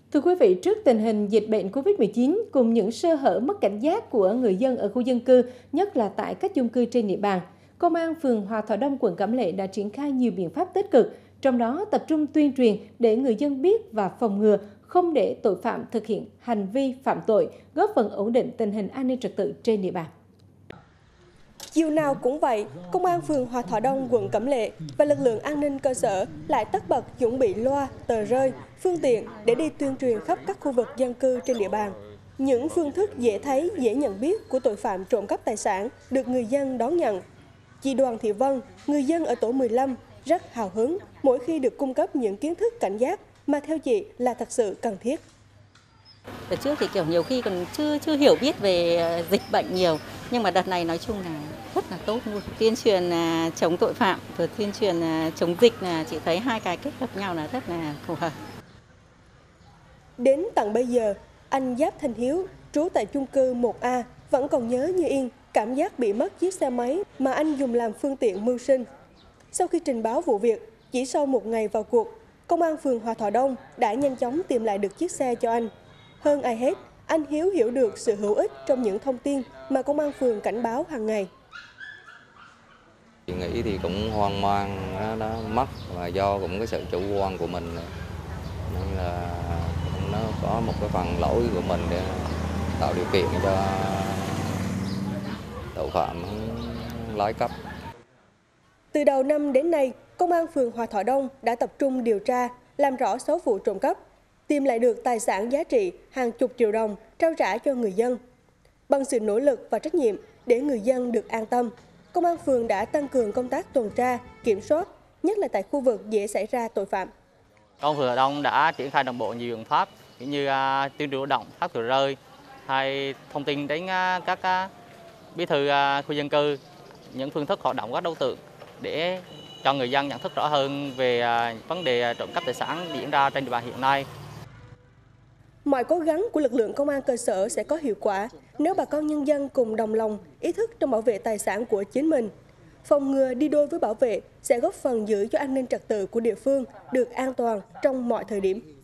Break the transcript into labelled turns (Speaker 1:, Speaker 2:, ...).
Speaker 1: Thưa quý vị, trước tình hình dịch bệnh COVID-19 cùng những sơ hở mất cảnh giác của người dân ở khu dân cư, nhất là tại các chung cư trên địa bàn, Công an phường Hòa Thọ Đông, quận Cẩm Lệ đã triển khai nhiều biện pháp tích cực, trong đó tập trung tuyên truyền để người dân biết và phòng ngừa, không để tội phạm thực hiện hành vi phạm tội, góp phần ổn định tình hình an ninh trật tự trên địa bàn.
Speaker 2: Chiều nào cũng vậy, Công an phường Hòa Thọ Đông, quận Cẩm Lệ và lực lượng an ninh cơ sở lại tất bật chuẩn bị loa, tờ rơi, phương tiện để đi tuyên truyền khắp các khu vực dân cư trên địa bàn. Những phương thức dễ thấy, dễ nhận biết của tội phạm trộm cắp tài sản được người dân đón nhận. Chị Đoàn Thị Vân, người dân ở tổ 15, rất hào hứng mỗi khi được cung cấp những kiến thức cảnh giác mà theo chị là thật sự cần thiết.
Speaker 3: Đợt trước thì kiểu nhiều khi còn chưa hiểu biết về dịch bệnh nhiều, nhưng mà đợt này nói chung là rất là tốt luôn. Tuyên truyền chống tội phạm, rồi tuyên truyền chống dịch, là chị thấy hai cái kết hợp nhau là rất là phù hợp.
Speaker 2: Đến tận bây giờ, anh Giáp Thanh Hiếu, trú tại chung cư 1A, vẫn còn nhớ như in cảm giác bị mất chiếc xe máy mà anh dùng làm phương tiện mưu sinh. Sau khi trình báo vụ việc, chỉ sau một ngày vào cuộc, Công an phường Hòa Thọ Đông đã nhanh chóng tìm lại được chiếc xe cho anh. Hơn ai hết, anh Hiếu hiểu được sự hữu ích trong những thông tin mà Công an phường cảnh báo hàng ngày.
Speaker 4: Chị nghĩ thì cũng hoang mang, nó mất và do cũng cái sự chủ quan của mình, nên là nó có một cái phần lỗi của mình để tạo điều kiện cho tội phạm lấy cắp.
Speaker 2: Từ đầu năm đến nay, Công an phường Hòa Thọ Đông đã tập trung điều tra, làm rõ 6 vụ trộm cắp, tìm lại được tài sản giá trị hàng chục triệu đồng trao trả cho người dân. Bằng sự nỗ lực và trách nhiệm để người dân được an tâm, Công an phường đã tăng cường công tác tuần tra, kiểm soát, nhất là tại khu vực dễ xảy ra tội phạm.
Speaker 5: Công an phường Hòa Thọ Đông đã triển khai đồng bộ nhiều biện pháp như tuyên truyền lưu động, phát tờ rơi, hay thông tin đến các bí thư khu dân cư những phương thức hoạt động của các đối tượng để cho người dân nhận thức rõ hơn về vấn đề trộm cắp tài sản diễn ra trên địa bàn hiện nay.
Speaker 2: Mọi cố gắng của lực lượng công an cơ sở sẽ có hiệu quả nếu bà con nhân dân cùng đồng lòng, ý thức trong bảo vệ tài sản của chính mình. Phòng ngừa đi đôi với bảo vệ sẽ góp phần giữ cho an ninh trật tự của địa phương được an toàn trong mọi thời điểm.